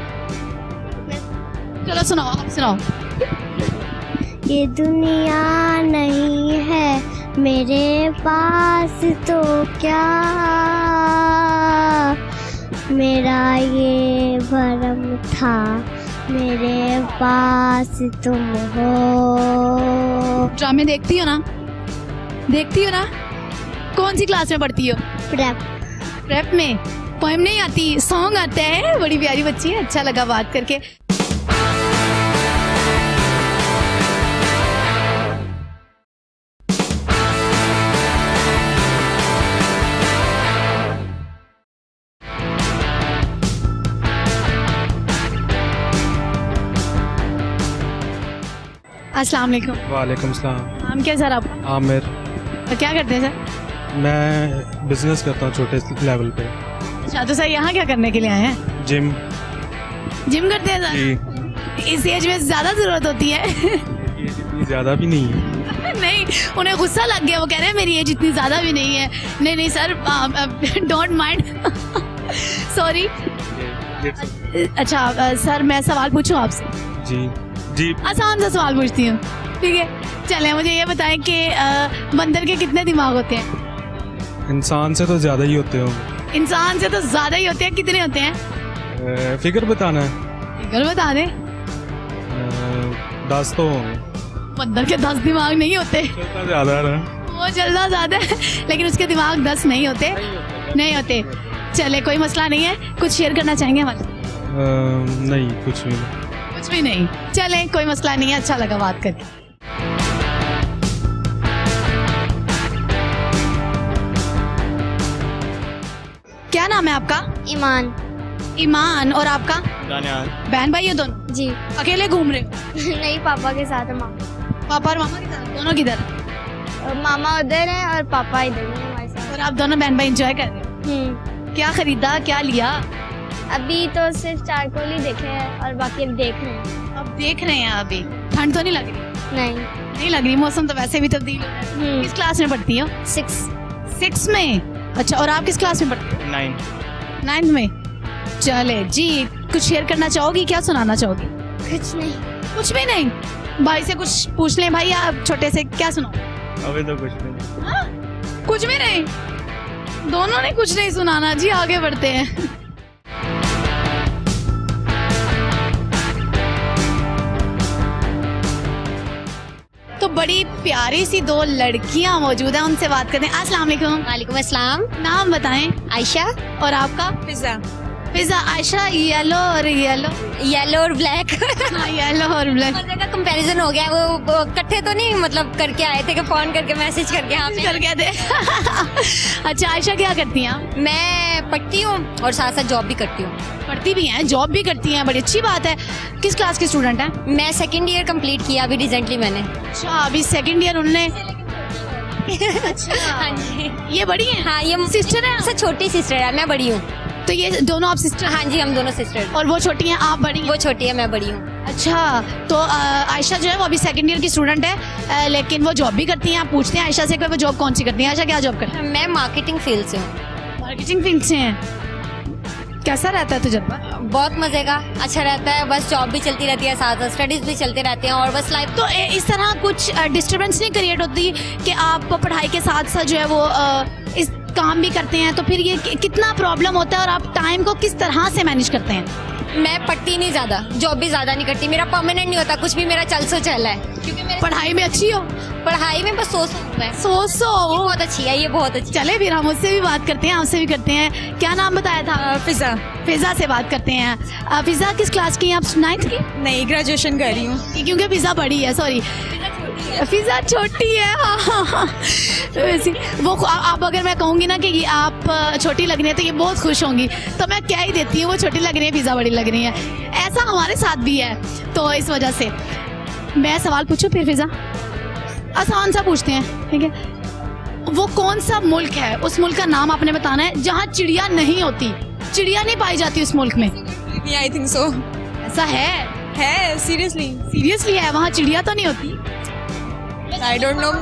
चलो सुनाओ, आप सुनाओ। ये दुनिया नहीं है मेरे पास तो क्या, मेरा ये भरम था मेरे पास तुम हो। ड्रामे देखती हो ना? देखती हो ना? कौन सी क्लास में पढ़ती हो? प्रेप। प्रेप में। पोएम नहीं आती, सॉन्ग आता है। बड़ी प्यारी बच्ची है, अच्छा लगा बात करके। अस्सलाम वालेकुम। वालेकुम सलाम। नाम क्या सर आपका? आमिर। और क्या करते हैं सर? मैं बिजनेस करता हूँ छोटे लेवल पे। अच्छा, तो सर यहाँ क्या करने के लिए आए हैं? जिम। जिम करते हैं सर? जी। इस एज में ज्यादा जरूरत होती है। ये इतनी ज्यादा भी नहीं है। नहीं, उन्हें गुस्सा लग गया, वो कह रहे हैं मेरी एज इतनी ज्यादा भी नहीं है। नहीं नहीं सर, डोंट माइंड, सॉरी। अच्छा सर, मैं सवाल पूछूं आपसे? जी जी। आसान सा सवाल पूछती हूँ, ठीक है? चले, मुझे ये बताएं कि बंदर के कितने दिमाग होते हैं? इंसान से तो ज्यादा ही होते हो। इंसान से तो ज्यादा ही होते हैं। कितने होते हैं? फिगर बताना है? फिगर बता दे। दस तो होंगे। बंदर के दस दिमाग नहीं होते। चलता ज्यादा है, वो चलता ज्यादा है, लेकिन उसके दिमाग दस नहीं होते। नहीं होते। चले, कोई मसला नहीं है। कुछ शेयर करना चाहेंगे हमारे? नहीं, कुछ भी नहीं। कुछ भी नहीं। चले, कोई मसला नहीं है। अच्छा लगा बात करके। क्या नाम है आपका? ईमान। ईमान। और आपका? दानियाल। बहन भाई है दोनों? जी। अकेले घूम रहे हो? नहीं, पापा के साथ है। मामा। पापा और मामा किधर? दोनों किधर? मामा उधर है और पापा इधर है हमारे साथ। और आप दोनों बहन भाई एंजॉय कर रहे हो? हम्म। क्या खरीदा, क्या लिया? अभी तो सिर्फ चारकोल ही देखे हैं और बाकी अब देख रहे हैं। अब देख रहे हैं। अभी ठंड तो नहीं लग रही? नहीं। नहीं लग रही। मौसम तो वैसे भी तब्दील हो रहा है। किस क्लास में पढ़ती हो? सिक्स। सिक्स में। अच्छा, और आप किस क्लास में पढ़ती हो? नाइन। नाइन्थ में। चले जी, कुछ शेयर करना चाहोगी? क्या सुनाना चाहोगी? कुछ नहीं। कुछ भी नहीं। भाई से कुछ पूछ लें। भाई आप छोटे से क्या सुनाओ? अभी तो कुछ नहीं। हाँ? कुछ भी नहीं। दोनों ने कुछ नहीं सुनाना जी, आगे बढ़ते हैं। तो बड़ी प्यारी सी दो लड़कियां मौजूद हैं, उनसे बात करते हैं। अस्सलाम वालेकुम। वालेकुम अस्सलाम। नाम बताएं। आयशा। और आपका? पिज्जा। पिज्जा। आयशा येलो और येलो येलो और ब्लैक। हाँ, येलो और ब्लैक मजे का कंपैरिजन हो गया। वो वो इकट्ठे तो नहीं मतलब करके आए थे कि फोन करके मैसेज करके हाँ कर गए थे। अच्छा आयशा क्या करती हैं आप? मैं पढ़ती हूँ और साथ साथ जॉब भी करती हूँ। पढ़ती भी हैं, जॉब भी करती हैं, बड़ी अच्छी बात है। किस क्लास की स्टूडेंट हैं? मैं सेकंड ईयर कंप्लीट किया अभी रिसेंटली मैंने। अच्छा अभी सेकंड ईयर उन्होंने। हाँ जी। ये बड़ी हैं? हाँ ये सिस्टर है? सबसे छोटी सिस्टर है, मैं बड़ी हूँ। तो ये दोनों आप सिस्टर? हाँ जी हम दोनों सिस्टर। और वो छोटी हैं आप बड़ी हैं? वो छोटी है मैं बड़ी हूँ। अच्छा तो अ, आयशा जो है वो अभी सेकंड ईयर की स्टूडेंट है, अ, लेकिन वो जॉब भी करती हैं। आप पूछते हैं आयशा से कि वो जॉब कौन सी करती हैं। आयशा क्या जॉब करती है? मैं मार्केटिंग फील्ड से हूँ। मार्केटिंग फील्ड से हैं। कैसा रहता है तजुर्बा? बहुत मजे का, अच्छा रहता है। बस जॉब भी चलती रहती है, साथ साथ स्टडीज भी चलते रहते हैं और बस लाइफ। तो ए- इस तरह कुछ डिस्टरबेंस नहीं क्रिएट होती कि आप पढ़ाई के साथ साथ जो है वो अ, इस काम भी करते हैं, तो फिर ये कि- कितना प्रॉब्लम होता है और आप टाइम को किस तरह से मैनेज करते हैं? मैं पढ़ती नहीं ज्यादा, जॉब भी ज्यादा नहीं करती, मेरा परमानेंट नहीं होता कुछ भी, मेरा चल सो चल है। क्योंकि मेरे पढ़ाई में अच्छी हो? पढ़ाई में बस सो सो है। सो सो बहुत अच्छी है, ये बहुत अच्छी। चले फिर हम उससे भी बात करते हैं, आपसे भी करते हैं। क्या नाम बताया था? पिज्जा। फिजा से बात करते हैं। अ, फिजा किस क्लास की हैं आप? नाइन्थ की? नहीं, ग्रेजुएशन कर रही हूँ। क्योंकि फिजा बड़ी है, सॉरी फिजा छोटी है। हाँ हाँ हाँ तो वैसे वो आ- आप अगर मैं कहूँगी ना कि ये आप अ, छोटी लग रही है तो ये बहुत खुश होंगी, तो मैं कह ही देती हूँ वो छोटी लग रही है, फिजा बड़ी लग रही है। ऐसा हमारे साथ भी है, तो इस वजह से मैं सवाल पूछूं फिर फिजा? आसान सा पूछते हैं, ठीक है। वो कौन सा मुल्क है, उस मुल्क का नाम आपने बताना है जहाँ चिड़िया नहीं होती, चिड़िया नहीं पाई जाती उस मुल्क में। I think so. ऐसा है? है सीरियसली? सीरियसली है, वहाँ चिड़िया तो नहीं होती? आई डोंट नो।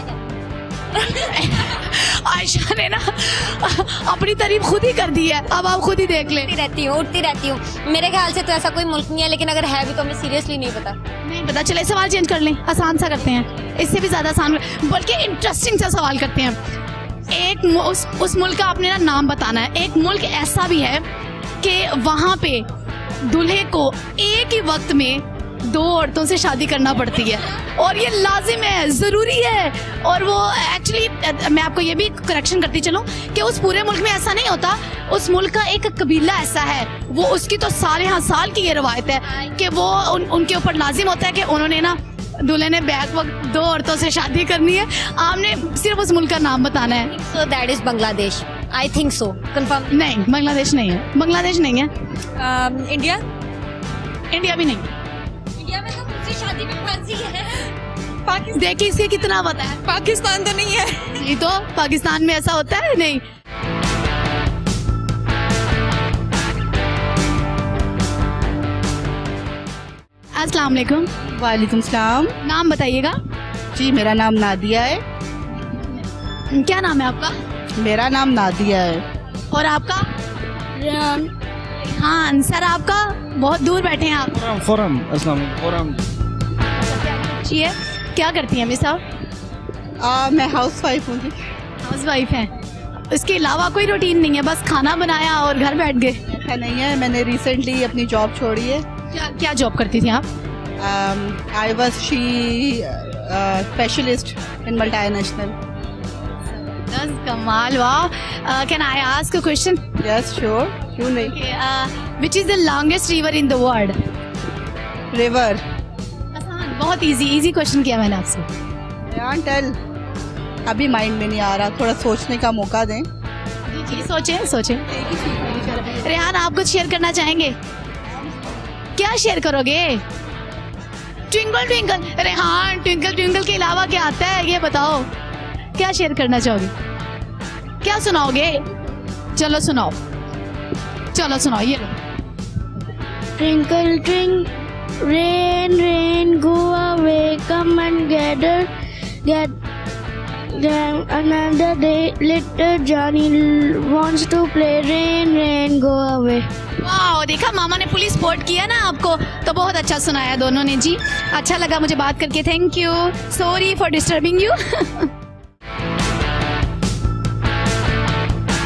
आयशा ने ना अपनी तारीफ खुद ही कर दी है, अब आप खुद ही देख लें। उठती रहती हूँ उठती रहती हूँ। मेरे ख्याल से तो ऐसा कोई मुल्क नहीं है, लेकिन अगर है भी तो हमें सीरियसली नहीं पता। नहीं पता, चले सवाल चेंज कर लें, आसान सा करते हैं, इससे भी ज्यादा आसान बल्कि इंटरेस्टिंग सा सवाल करते हैं। एक मु- उस, उस मुल्क का आपने ना नाम बताना है। एक मुल्क ऐसा भी है कि वहाँ पे दूल्हे को एक ही वक्त में दो औरतों से शादी करना पड़ती है और ये लाजिम है, जरूरी है। और वो एक्चुअली मैं आपको ये भी करेक्शन करती चलूं कि उस पूरे मुल्क में ऐसा नहीं होता, उस मुल्क का एक कबीला ऐसा है, वो उसकी तो साल हाँ साल की ये रवायत है कि वो उन, उनके ऊपर लाजिम होता है कि उन्होंने ना दूल्हे ने बैक वक्त दो औरतों से शादी करनी है। आपने सिर्फ उस मुल्क का नाम बताना है। So that is Bangladesh. I think so, confirm. नहीं, बांग्लादेश नहीं है, बांग्लादेश नहीं है। इंडिया? इंडिया भी नहीं। इंडिया में तो मुझसे शादी में फांसी है। पाकिस्तान? देखिए इसके कितना पता है। पाकिस्तान तो नहीं है। ये तो पाकिस्तान में ऐसा होता है नहीं। अस्सलाम वालेकुम। वालेकुम सलाम। नाम बताइएगा। जी मेरा नाम नादिया है। क्या नाम है आपका? मेरा नाम नादिया है। और आपका? रेहान। हाँ सर, आपका? बहुत दूर बैठे हैं आप। फोरम फोरम अस्सलाम वालेकुम फोरम। जी है, क्या करती हैं मिस आप? आ, मैं हाउस वाइफ हूँ जी। हाउस वाइफ हैं। इसके अलावा कोई रूटीन नहीं है, बस खाना बनाया और घर बैठ गए? ऐसा नहीं है, मैंने रिसेंटली अपनी जॉब छोड़ी है। क्या क्या जॉब करती थी आप? I was she specialist in multinational. दस कमाल, वाह। Can I ask a question? Yes sure, क्यों नहीं। Which is the longest river in the world? River? आसान, बहुत इजी इजी क्वेश्चन किया मैंने आपसे। यार टेल, अभी माइंड में नहीं आ रहा, थोड़ा सोचने का मौका दें। जी जी सोचें सोचें। रेहान आप कुछ शेयर करना चाहेंगे? क्या शेयर करोगे? Twinkle twinkle. Rehan twinkle twinkle के अलावा क्या आता है ये बताओ, क्या शेयर करना चाहोगे? क्या सुनाओगे? चलो सुनाओ, चलो सुनाओ, ये लो। Twinkle, twinkle, rain, rain, go away, come and gather, get them another day. Little Johnny wants to play, rain, rain, go away. वाह, देखा मामा ने पुलिस सपोर्ट किया ना आपको, तो बहुत अच्छा सुनाया दोनों ने जी। अच्छा लगा मुझे बात करके, thank you, sorry for disturbing you.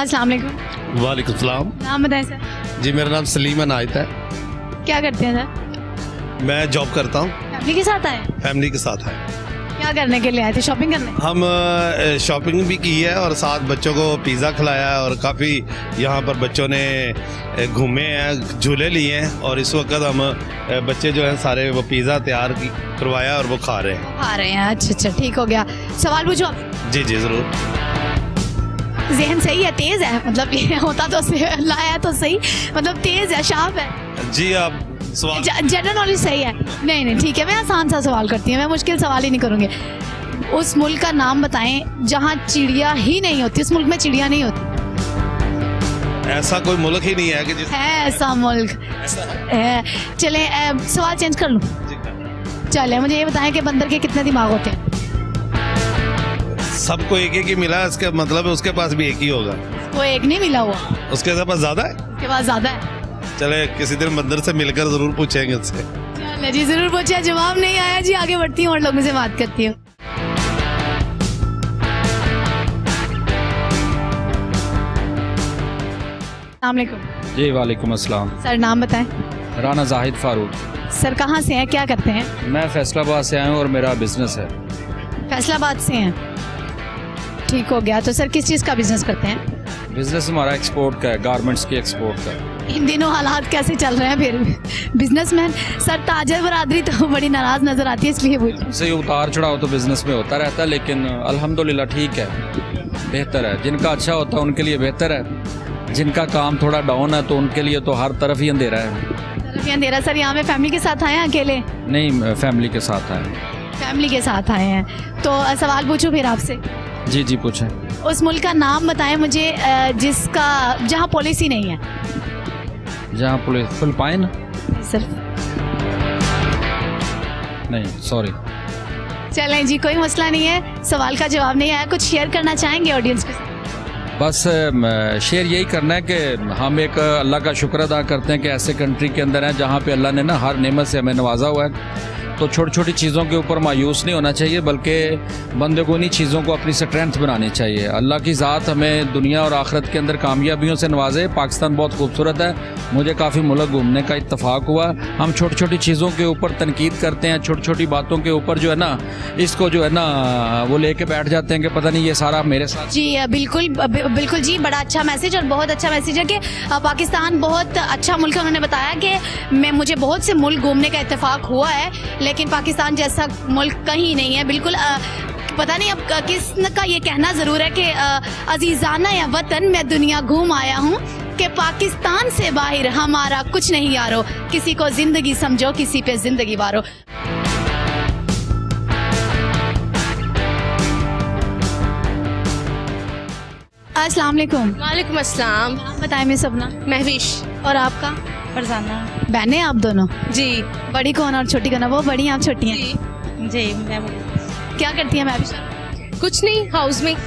अस्सलाम वालेकुम। वालेकुम सलाम। नाम बताएं सर। जी मेरा नाम सलीम अनायत है। क्या करते हैं सर? मैं जॉब करता हूँ। फैमिली के साथ आए? फैमिली के साथ आए। क्या करने के लिए आए थे? शॉपिंग करने? हम शॉपिंग भी की है और साथ बच्चों को पिज़्ज़ा खिलाया है और काफ़ी यहाँ पर बच्चों ने घूमे हैं, झूले लिए हैं और इस वक्त हम बच्चे जो हैं सारे वो पिज़्ज़ा तैयार करवाया और वो खा रहे हैं। खा रहे हैं, अच्छा अच्छा ठीक हो गया। सवाल पूछो आप। जी जी ज़रूर। ज़हन सही है, तेज़ है, मतलब ये होता तो लाया तो सही, मतलब तेज़ है, शार्प है। जी आप सवाल जनरल नॉलेज सही है। नहीं नहीं ठीक है, मैं आसान सा सवाल करती हूँ, मैं मुश्किल सवाल ही नहीं करूँगी। उस मुल्क का नाम बताएं जहाँ चिड़िया ही नहीं होती, उस मुल्क में चिड़िया नहीं होती। ऐसा कोई मुल्क ही नहीं है कि जिस है ऐसा मुल्क है। चले सवाल चेंज कर लूँ? चले मुझे ये बताएं कि बंदर के कितने दिमाग होते हैं? सबको एक एक ही मिला, इसका मतलब है उसके पास भी एक ही होगा। वो एक नहीं मिला हुआ, उसके पास ज्यादा है। उसके पास ज्यादा है। चले किसी दिन बंदर से मिलकर जरूर पूछेंगे उससे। चले जी जरूर पूछे, जवाब नहीं आया जी, आगे बढ़ती हूँ और लोगों से बात करती हूँ। जी वालेकुम अस्सलाम। सर नाम बताएं। राना जाहिद फारूक। सर कहाँ से हैं, क्या करते हैं? मैं फैसलाबाद से आया हूँ और मेरा बिजनेस है। फैसलाबाद से हैं, ठीक हो गया। तो सर किस चीज़ का बिजनेस करते हैं? बिजनेस हमारा एक्सपोर्ट का है, गारमेंट्स के एक्सपोर्ट का। इन दिनों हालात कैसे चल रहे हैं फिर बिजनेसमैन? सर ताजर बरादरी तो बड़ी नाराज नजर आती है, इसलिए पूछ। सही उतार चढ़ाव तो बिजनेस में होता रहता है, लेकिन अल्हम्दुलिल्लाह ठीक है, बेहतर है। जिनका अच्छा होता है उनके लिए बेहतर है, जिनका काम थोड़ा डाउन है तो उनके लिए तो हर तरफ ही अंधेरा है। तरफ ही अंधेरा। सर यहाँ पे फैमिली के साथ आए हैं अकेले? नहीं, फैमिली के साथ आए। फैमिली के साथ आए हैं। तो सवाल पूछूं फिर आपसे? जी जी पूछें। उस मुल्क का नाम बताएं मुझे जिसका जहाँ पॉलिसी नहीं है। जहाँ पुलिस फिलिपाइन? सिर्फ नहीं, सॉरी। चलें जी, कोई मसला नहीं है, सवाल का जवाब नहीं आया। कुछ शेयर करना चाहेंगे ऑडियंस के साथ? बस शेयर यही करना है कि हम एक अल्लाह का शुक्र अदा करते हैं कि ऐसे कंट्री के अंदर हैं जहाँ पे अल्लाह ने ना हर नेमत से हमें नवाजा हुआ है। तो छोटी छोटी चीज़ों के ऊपर मायूस नहीं होना चाहिए, बल्कि बंदे को इन्हीं चीज़ों को अपनी स्ट्रेंथ बनानी चाहिए। अल्लाह की ज़ात हमें दुनिया और आखिरत के अंदर कामयाबियों से नवाजे। पाकिस्तान बहुत खूबसूरत है, मुझे काफ़ी मुल्क घूमने का इत्तफाक हुआ। हम छोटी छोटी चीज़ों के ऊपर तनकीद करते हैं, छोटी छोटी बातों के ऊपर जो है ना, इसको जो है ना वो लेके बैठ जाते हैं कि पता नहीं ये सारा मेरे साथ। जी बिल्कुल बिल्कुल जी, बड़ा अच्छा मैसेज और बहुत अच्छा मैसेज है कि पाकिस्तान बहुत अच्छा मुल्क है। उन्होंने बताया कि मैं मुझे बहुत से मुल्क घूमने का इत्तेफाक हुआ है, लेकिन पाकिस्तान जैसा मुल्क कहीं नहीं है। बिल्कुल आ, पता नहीं अब किस का ये कहना ज़रूर है कि अजीज़ाना या वतन मैं दुनिया घूम आया हूँ कि पाकिस्तान से बाहर हमारा कुछ नहीं यारो, किसी को जिंदगी समझो, किसी पे जिंदगी वारो। अस्सलाम वालेकुम। वालेकुम अस्सलाम। बताएं मैं सपना। महविश। और आपका? फरजाना। बहने आप दोनों? जी। बड़ी कौन और छोटी कौन है? वो बड़ी आप छोटी हैं? जी, जी मैं क्या करती हैं महविश? कुछ नहीं, हाउस में।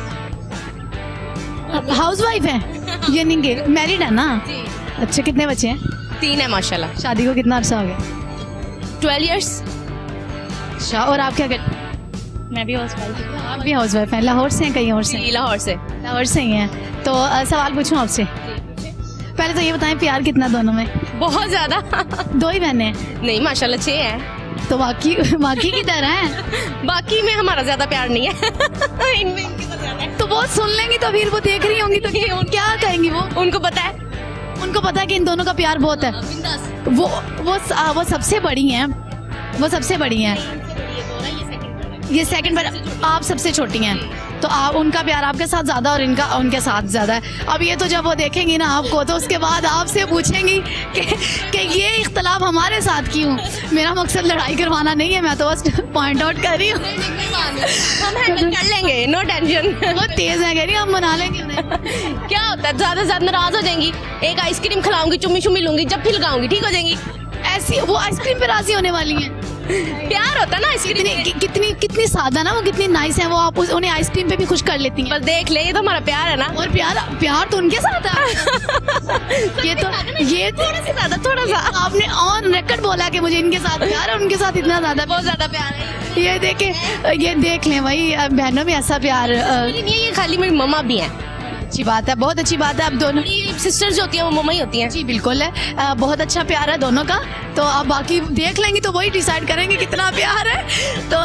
हाउस वाइफ है? ये नहीं के मैरिड है ना? जी। अच्छा, कितने बच्चे हैं? तीन है माशाल्लाह। शादी को कितना अर्सा हो गया? Twelve years. अच्छा, और आप क्या करते हैं? मैं भी हाउस वाइफ। आप भी हाउस वाइफ हैं? लाहौर से हैं? कहीं और से? लाहौर से। लाहौर से ही हैं। तो आ, सवाल पूछूं आपसे? पहले तो ये बताएं प्यार कितना दोनों में? बहुत ज्यादा। दो ही बहने हैं? नहीं माशाल्लाह छह हैं। तो बाकी बाकी की तरह हैं? बाकी में हमारा ज्यादा प्यार नहीं है। इनमें इनके तो ज्यादा है। तो वो सुन लेंगी तो फिर वो देख रही होंगी तो क्या कहेंगी? वो उनको पता है, उनको पता है कि इन दोनों का प्यार बहुत है। वो वो वो सबसे बड़ी हैं, वो सबसे बड़ी हैं। ये सेकंड पर, आप सबसे छोटी हैं, तो आप उनका प्यार आपके साथ ज्यादा और इनका उनके साथ ज्यादा है। अब ये तो जब वो देखेंगी ना आपको, तो उसके बाद आपसे पूछेंगी कि, कि ये इख्तलाफ हमारे साथ क्यों। मेरा मकसद लड़ाई करवाना नहीं है, मैं तो बस पॉइंट आउट कर रही हूँ। हम हैंडल कर लेंगे, नो टेंशन। बहुत तेज है, कह रही हम मना लेंगे उन्हें। क्या होता है, ज्यादा ज्यादा नाराज हो जाएंगी। एक आइसक्रीम खिलाऊंगी, चुम्मी चुम्मी लूंगी, जब फिर लगाऊंगी ठीक हो जाएंगी। ऐसी वो आइसक्रीम पे राजी होने वाली हैं। प्यार होता है ना आइसक्रीम। कितनी कितनी कितनी सादा ना, वो कितनी नाइस है, वो आप उस, उन्हें आइसक्रीम पे भी खुश कर लेती हैं। बस देख ले, ये तो हमारा प्यार है ना। और प्यार प्यार तो उनके साथ है। ये तो ये थोड़ा सा ज्यादा, थोड़ा सा आपने ऑन रिकॉर्ड बोला कि मुझे इनके साथ प्यार है, उनके साथ इतना ज्यादा, बहुत ज्यादा प्यार है। ये देखे, ये देख लें भाई, बहनों में ऐसा प्यार नहीं है। ये खाली मेरी मम्मा भी है, अच्छी बात है, बहुत अच्छी बात है। अब दोनों सिस्टर्स जो होती हैं वो मम्मा ही होती हैं। जी बिल्कुल है, आ, बहुत अच्छा प्यार है दोनों का। तो अब बाकी देख लेंगे तो वही डिसाइड करेंगे कितना प्यार है। तो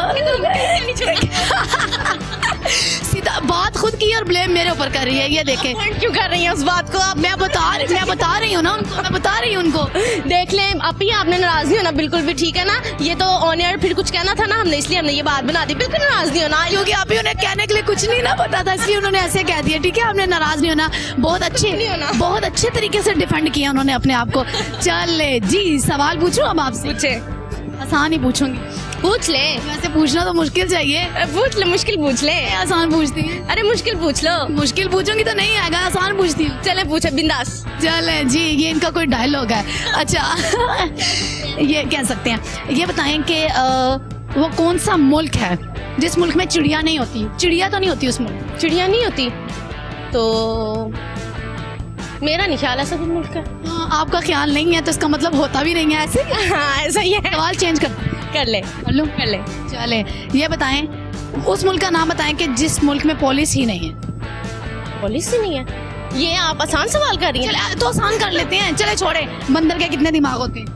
सीधा बात खुद की और ब्लेम मेरे ऊपर कर रही है, ये देखें। क्यों कर रही है उस बात को आप? मैं बता रही मैं बता रही हूँ ना उनको, मैं बता रही हूँ उनको। देख लें आप ही, आपने नाराज नहीं होना बिल्कुल भी, ठीक है ना? ये तो ऑन एयर फिर कुछ कहना था ना हमने, इसलिए हमने ये बात बना दी। बिल्कुल नाराज नहीं होना, क्योंकि आप ही उन्हें कहने के लिए कुछ नहीं ना पता था, इसलिए उन्होंने ऐसे कह दिया। ठीक है, आपने नाराज नहीं होना। बहुत अच्छे बहुत अच्छे तरीके से डिफेंड किया उन्होंने अपने आप को। चले जी, सवाल पूछूं अब आपसे? पूछे। आसान ही पूछूंगी। पूछ ले। वैसे पूछना तो मुश्किल चाहिए। पूछ ले, मुश्किल पूछ ले। आसान पूछती है। अरे मुश्किल पूछ लो। मुश्किल पूछूंगी तो नहीं आएगा, आसान पूछती हूँ। चले पूछे, बिंदास। चले जी, ये इनका कोई डायलॉग है। अच्छा ये कह सकते हैं, ये बताएं कि वो कौन सा मुल्क है जिस मुल्क में चिड़िया नहीं होती? चिड़िया तो नहीं होती उस मुल्क। चिड़िया नहीं होती तो मेरा नहीं ख्याल ऐसा कोई मुल्क है। हाँ, आपका ख्याल नहीं है तो इसका मतलब होता भी नहीं है ऐसे। हाँ ऐसा ही है। सवाल चेंज कर कर ले कर लो कर ले। चले, ये बताएं उस मुल्क का नाम बताएं कि जिस मुल्क में पुलिस ही नहीं है। पुलिस ही नहीं है? ये आप आसान सवाल कर रही हैं। तो आसान कर लेते हैं। चले छोड़े, बंदर के कितने दिमाग होते हैं?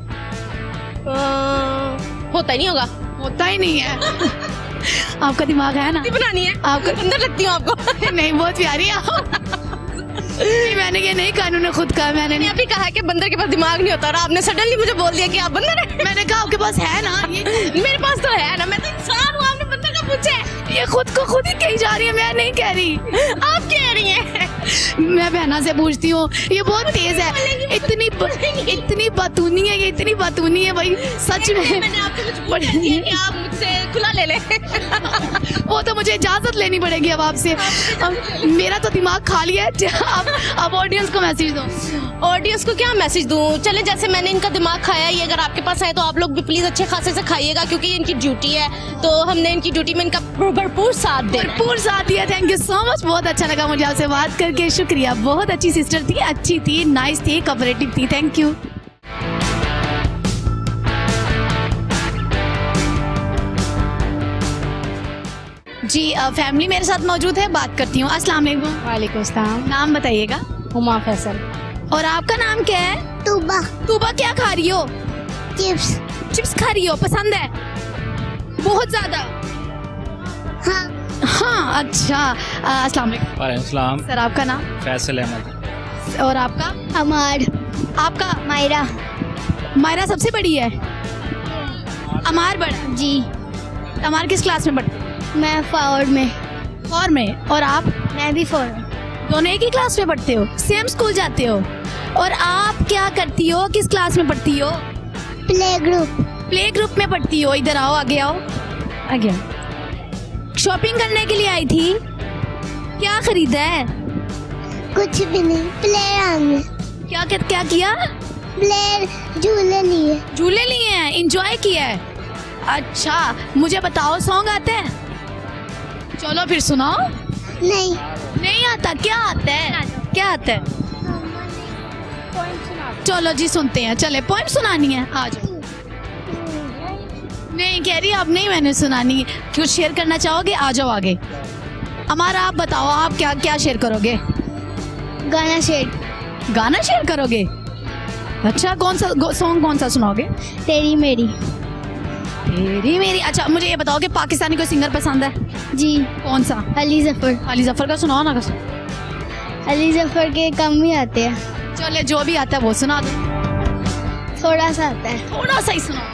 होता ही नहीं होगा। होता ही नहीं है। आपका दिमाग है ना? बनानी है आपका बंदर लगती हूँ आपको। नहीं, बहुत प्यारी है आप। मैंने ये नहीं कहा, उन्होंने खुद कहा। मैंने नहीं अभी कहा कि बंदर के पास दिमाग नहीं होता और आपने सडनली मुझे बोल दिया कि आप बंदर हैं। मैंने कहा आपके पास है ना। ये मेरे पास तो है ना, मैं तो इंसान हूँ, आपने बंदर का पूछा है। ये खुद को खुद ही कही जा रही है, मैं नहीं कह रही। आप कह रही हैं। मैं बहना से पूछती हूँ, ये बहुत तेज है। इतनी ब, इतनी बातूनी है ये, इतनी बातूनी है भाई, सच में। मैंने आपको कुछ बोल दिया कि आप मुझसे खुला ले लें। वो तो मुझे इजाजत लेनी पड़ेगी अब आपसे। मेरा तो दिमाग खाली है। अब अब ऑडियंस को मैसेज दो। ऑडियंस को क्या मैसेज दूं? चले, जैसे मैंने इनका दिमाग खाया, ये अगर आपके पास आए तो आप लोग भी प्लीज अच्छे खासे से खाइएगा, क्योंकि इनकी ड्यूटी है। तो हमने इनकी ड्यूटी में इनका भरपूर साथ दिया भरपूर साथ दिया। थैंक यू सो मच, बहुत अच्छा लगा मुझे आपसे बात करके। शुक्रिया, बहुत अच्छी सिस्टर थी, अच्छी थी, नाइस थी, कोऑपरेटिव थी। Thank you. जी फैमिली मेरे साथ मौजूद है, बात करती हूँ। अस्सलाम वालेकुम। वालेकुम सलाम। नाम बताइएगा। हुमा फैसल। और आपका नाम क्या है? तूबा। तूबा, क्या खा रही हो? चिप्स। चिप्स खा रही हो? पसंद है बहुत ज्यादा? हाँ हाँ अच्छा। अस्सलाम वालेकुम। वालेकुम सलाम। सर आपका नाम? फैसल अहमद। और आपका? अमार। आपका? मायरा। मायरा सबसे बड़ी है? अमार बड़ा? जी। अमार किस क्लास में पढ़ते? मैं फोर में। फोर में। और आप? मैं भी फोर। दोनों एक ही क्लास में पढ़ते हो? सेम स्कूल जाते हो? और आप क्या करती हो, किस क्लास में पढ़ती हो? Play group. प्ले ग्रुप में पढ़ती हो। इधर आओ, आगे आओ, आगे आओ। शॉपिंग करने के लिए आई थी, क्या खरीदा है? कुछ भी नहीं, प्ले में। क्या क्या क्या किया? प्ले झूले लिए। झूले लिए हैं, एंजॉय किया है। अच्छा मुझे बताओ, सॉन्ग आते हैं? चलो फिर सुनाओ। नहीं नहीं आता? क्या आता है? क्या आता है? चलो जी सुनते हैं। चले, पोएम सुनानी है? आ जाओ। नहीं कह रही अब नहीं, मैंने सुनानी। कुछ शेयर करना चाहोगे? आ जाओ आगे। हमारा आप बताओ, आप क्या क्या शेयर करोगे? गाना शेयर। गाना शेयर करोगे? अच्छा, कौन सा सॉन्ग, कौन सा सुनाओगे? तेरी मेरी। तेरी मेरी। अच्छा मुझे ये बताओ कि पाकिस्तानी कोई सिंगर पसंद है? जी। कौन सा? अली जफर। अली जफर का सुनाओ ना। अली जफर के कम ही आते हैं। चले, जो भी आता है वो सुना दो। थोड़ा सा आता है। थोड़ा सा ही सुनाओ।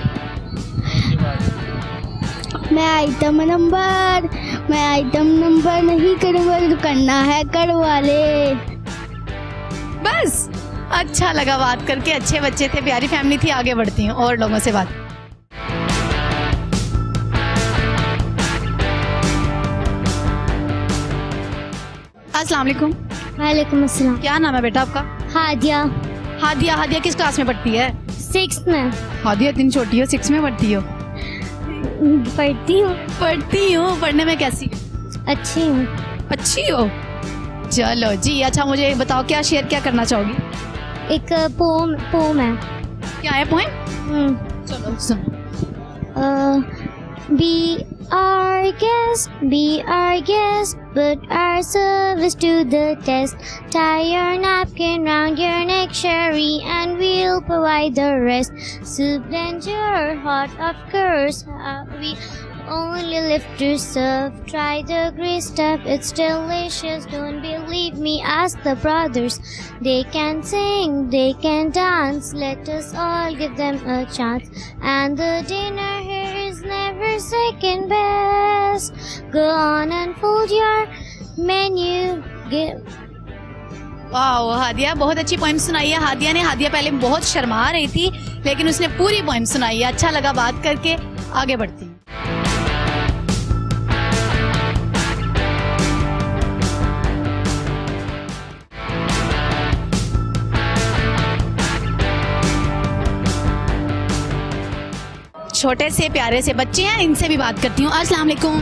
मैं आइटम नंबर, मैं आइटम नंबर नहीं करवा, करना है करवा ले। बस अच्छा लगा बात करके, अच्छे बच्चे थे, प्यारी फैमिली थी। आगे बढ़ती हूँ और लोगों से बात। अस्सलाम वालेकुम। वालेकुम अस्सलाम। क्या नाम है बेटा आपका? हादिया। हादिया। हादिया किस क्लास में पढ़ती है? सिक्स में। हादिया इतनी छोटी हो, सिक्स में पढ़ती हो? पढ़ती हूँ। पढ़ती हूँ। पढ़ने में कैसी? अच्छी हूँ। अच्छी हो? चलो जी। अच्छा मुझे बताओ, क्या शेयर क्या करना चाहोगी? एक पोम पोम है। क्या है पोएम? हम्म। चलो सुनो। Be our guest, be our guest, put our service to the test. Tie your napkin round your neck, Sherry, and we'll provide the rest. Soup danger, hot of course, uh, we only live to serve. Try the grease stuff, it's delicious. Don't believe me, ask the brothers. They can sing, they can dance. Let us all give them a chance. And the dinner here is never second best. Go on and fold your menu. Give. वाह, हादिया बहुत अच्छी poem सुनाई है हादिया ने। हादिया पहले बहुत शर्मा रही थी लेकिन उसने पूरी पोइम सुनाई है। अच्छा लगा बात करके। आगे बढ़ती हूँ। छोटे से प्यारे से बच्चे हैं, इनसे भी बात करती हूँ। अस्सलाम वालेकुम।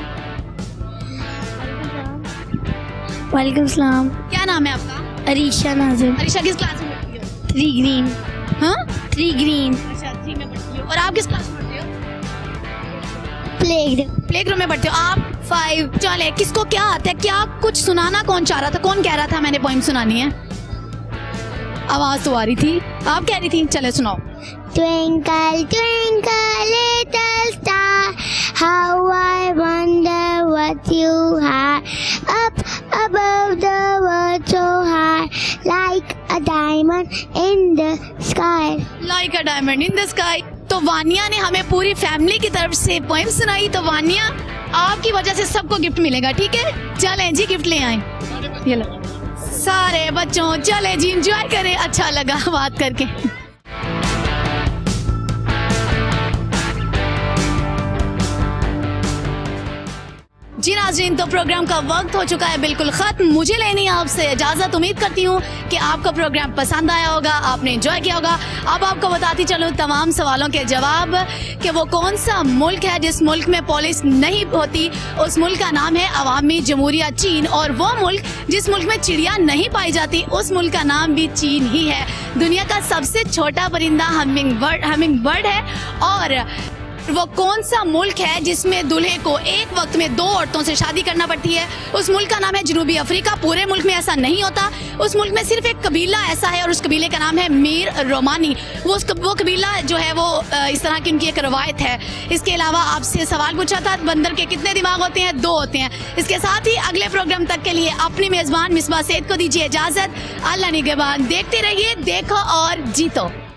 वालेकुम सलाम। क्या नाम है आपका? अरीशा नाज़िम। अरीशा किस क्लास में पढ़ती हो? Three green. हाँ, थ्री ग्रीन। अच्छा, थ्री में पढ़ती हो। और आप किस क्लास में पढ़ते हो? प्ले प्ले ग्रुप में पढ़ते हो। आप फाइव। चले, किसको क्या आता है? क्या कुछ सुनाना कौन चाह रहा था? कौन कह रहा था मैंने पोइम सुनानी है? आवाज तो आ रही थी, आप कह रही थी। चले सुनाओ। Twinkle, twinkle, little star, how I wonder what you are. Up above the world so high, like a diamond in the sky. Like a diamond in the sky. तो वानिया ने हमें पूरी फैमिली की तरफ से पोएम सुनाई। तो वानिया, आपकी वजह से सबको गिफ्ट मिलेगा, ठीक है? चलें जी, गिफ्ट ले आए। ये लो सारे बच्चों, चले जी, एंजॉय करें। अच्छा लगा बात करके। जी नाज़रीन, तो प्रोग्राम का वक्त हो चुका है बिल्कुल खत्म। मुझे लेनी है आपसे इजाजत। उम्मीद करती हूँ कि आपको प्रोग्राम पसंद आया होगा, आपने एंजॉय किया होगा। अब आपको बताती चलूँ तमाम सवालों के जवाब कि वो कौन सा मुल्क है जिस मुल्क में पुलिस नहीं होती। उस मुल्क का नाम है अवामी जमहूरिया चीन। और वो मुल्क जिस मुल्क में चिड़िया नहीं पाई जाती, उस मुल्क का नाम भी चीन ही है। दुनिया का सबसे छोटा परिंदा हमिंग बर्ड हमिंग बर्ड है। और वो कौन सा मुल्क है जिसमें दूल्हे को एक वक्त में दो औरतों से शादी करना पड़ती है? उस मुल्क का नाम है जनूबी अफ्रीका। पूरे मुल्क में ऐसा नहीं होता। उस मुल्क में सिर्फ एक कबीला ऐसा है और उस कबीले का नाम है मीर रोमानी। वो उस वो कबीला जो है वो इस तरह की उनकी एक रवायत है। इसके अलावा आपसे सवाल पूछा था, बंदर के कितने दिमाग होते हैं? दो होते हैं। इसके साथ ही अगले प्रोग्राम तक के लिए अपनी मेजबान मिसबा सैयद को दीजिए इजाजत। अल्लाह निगहबान। देखते रहिए देखो और जीतो।